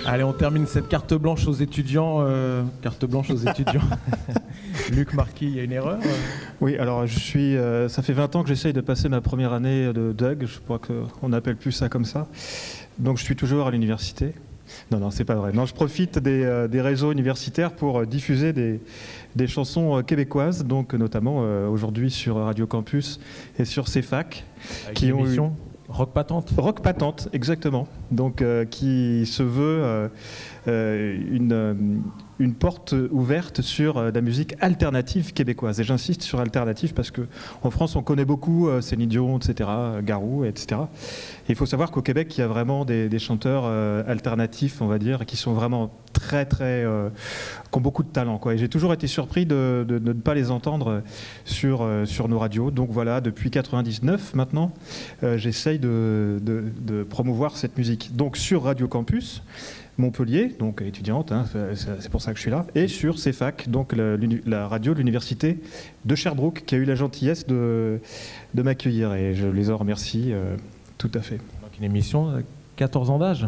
Allez, on termine cette carte blanche aux étudiants. Luc Marquis, il y a une erreur Oui, alors ça fait 20 ans que j'essaye de passer ma première année de DUG, je crois qu'on n'appelle plus ça comme ça. Donc je suis toujours à l'université. Non, c'est pas vrai. Non, je profite des réseaux universitaires pour diffuser des chansons québécoises, donc notamment aujourd'hui sur Radio Campus et sur CFAC. Avec qui ont eu Rock Patente. Rock Patente, exactement. Donc qui se veut une porte ouverte sur la musique alternative québécoise. Et j'insiste sur alternative parce qu'en France, on connaît beaucoup Céline Dion, etc., Garou, etc. Et il faut savoir qu'au Québec, il y a vraiment des chanteurs alternatifs, on va dire, qui sont vraiment très, qui ont beaucoup de talent, quoi. Et j'ai toujours été surpris de ne pas les entendre sur nos radios. Donc voilà, depuis 99 maintenant, j'essaye de promouvoir cette musique. Donc sur Radio Campus Montpellier, donc étudiante, hein, c'est pour ça que je suis là, et sur CFAC, donc la radio de l'université de Sherbrooke, qui a eu la gentillesse de m'accueillir, et je les en remercie tout à fait. Donc une émission 14 ans d'âge.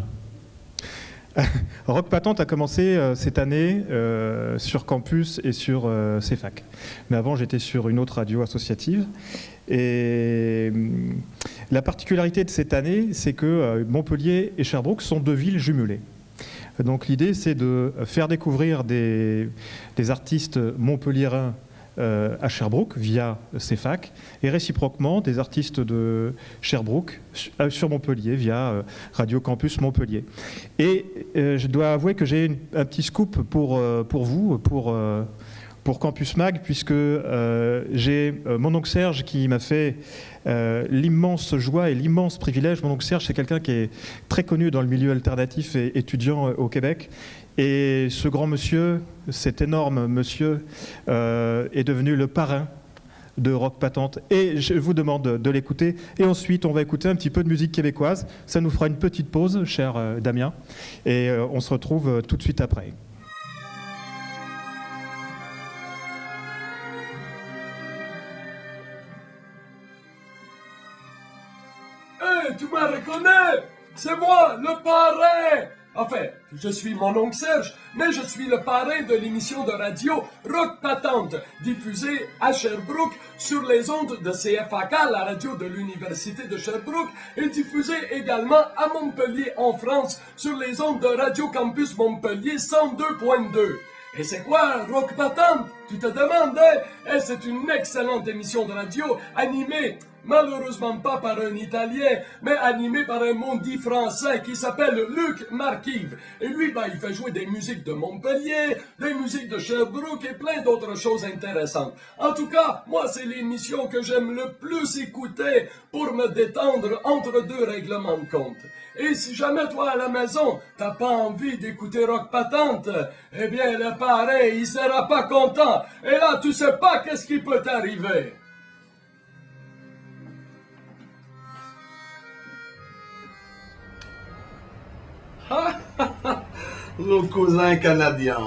Rock Patente a commencé cette année sur campus et sur CFAC. Mais avant, j'étais sur une autre radio associative. Et la particularité de cette année, c'est que Montpellier et Sherbrooke sont deux villes jumelées. Donc l'idée, c'est de faire découvrir des artistes montpelliérains à Sherbrooke via CFAC et réciproquement des artistes de Sherbrooke sur Montpellier via Radio Campus Montpellier. Et je dois avouer que j'ai un petit scoop pour vous, pour Campus Mag, puisque j'ai mon oncle Serge qui m'a fait l'immense joie et l'immense privilège. Mon oncle Serge, c'est quelqu'un qui est très connu dans le milieu alternatif et étudiant au Québec. Et ce grand monsieur, cet énorme monsieur, est devenu le parrain de Rock Patente. Et je vous demande de l'écouter. Et ensuite, on va écouter un petit peu de musique québécoise. Ça nous fera une petite pause, cher Damien. Et on se retrouve tout de suite après. Hey, tu me reconnais? C'est moi, le parrain! Enfin, je suis mon oncle Serge, mais je suis le parrain de l'émission de radio Rock Patente, diffusée à Sherbrooke sur les ondes de CFAK, la radio de l'Université de Sherbrooke, et diffusée également à Montpellier, en France, sur les ondes de Radio Campus Montpellier 102.2. Et c'est quoi Rock Patente? Tu te demandes, hein? Et c'est une excellente émission de radio animée, malheureusement pas par un Italien, mais animée par un maudit Français qui s'appelle Luc Marquis. Et lui, il fait jouer des musiques de Montpellier, des musiques de Sherbrooke et plein d'autres choses intéressantes. En tout cas, moi, c'est l'émission que j'aime le plus écouter pour me détendre entre deux règlements de compte. Et si jamais toi à la maison, t'as pas envie d'écouter Rock Patente, eh bien le parrain, il sera pas content. Et là, tu sais pas qu'est-ce qui peut t'arriver. Nos cousins canadiens.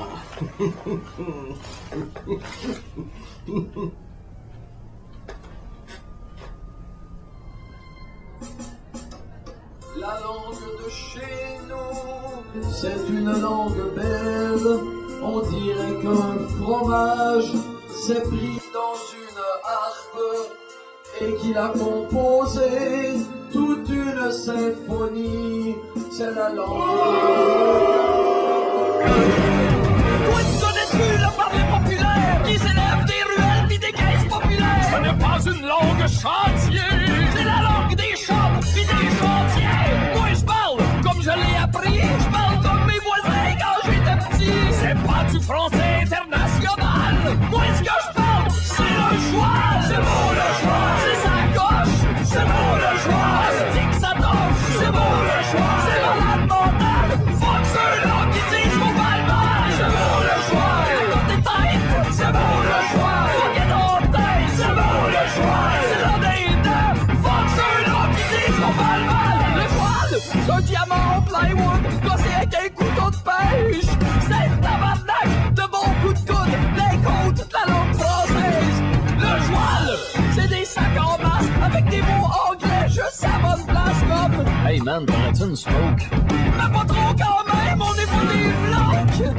La langue de chez nous, c'est une langue belle. On dirait qu'un fromage s'est pris dans une harpe et qu'il a composé toute une symphonie. C'est la langue. Toi, tu connais-tu le parler populaire qui s'élève des ruelles pis des caisses populaires? Ce n'est pas une langue chantier, c'est la langue des champs pis des chantiers. Moi, je parle comme je l'ai appris, je parle comme mes voisins quand j'étais petit. C'est pas du français international, moi, ce que je parle, c'est le joual. C'est beau le joual, c'est sa gauche, c'est beau le joual. C'est que ça danse, c'est beau le joual. C'est malade mental, fuck ceux-là qui disent qu'on va le mal. C'est beau le joual, à côté de tête, c'est beau le joual. Fuck it en tête, c'est beau le joual. C'est l'un des deux, fuck ceux-là qui disent qu'on va le mal. Le joual, c'est un diamant en plywood, gossé avec un couteau de pêche. C'est un tabarnak de bons coups de coude, les côtes, toute la langue française. Le joual, c'est des sacs en masse avec des mots anglais juste à bonne place comme hey man, t'aurais-tu une smoke? Mais pas trop quand même, mon niveau des blocs.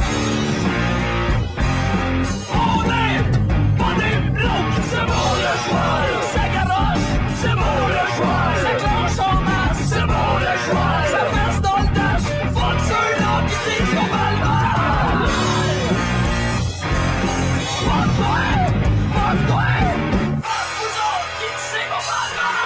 On est pas des blocs. C'est bon le cheval, ça garoche. C'est bon le cheval, ça clenche en masse. C'est bon le cheval, ça verse dans le dash. Faut que ceux-là qui disent qu'on va le mal. Fuck toi, fuck toi. Fuck vous autres qui disent qu'on va le mal.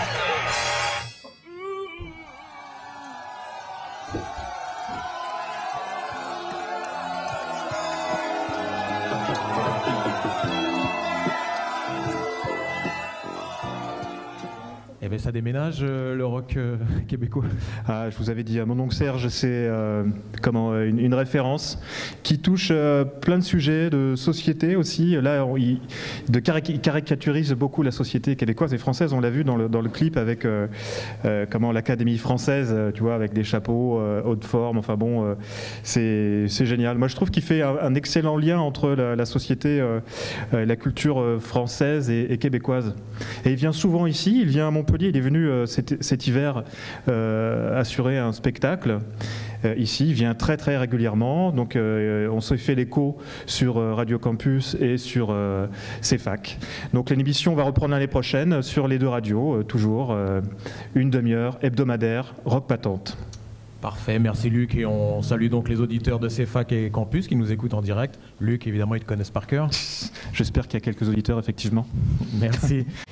Eh bien, ça déménage le rock québécois. Ah, je vous avais dit, mon oncle Serge, c'est une référence qui touche plein de sujets de société aussi. Là, il caricaturise beaucoup la société québécoise et française. On l'a vu dans le clip avec l'Académie française, tu vois, avec des chapeaux haute forme. Enfin bon, c'est génial. Moi, je trouve qu'il fait un excellent lien entre la société, la culture française et québécoise. Et il vient souvent ici. Il vient à Montpellier. Il est venu cet hiver assurer un spectacle. Ici, il vient très très régulièrement, donc on se fait l'écho sur Radio Campus et sur CFAC. Donc l'émission va reprendre l'année prochaine sur les deux radios, toujours une demi-heure hebdomadaire, Rock Patente. Parfait, merci Luc, et on salue donc les auditeurs de CFAC et Campus qui nous écoutent en direct. Luc, évidemment, ils te connaissent par cœur. J'espère qu'il y a quelques auditeurs, effectivement. Merci.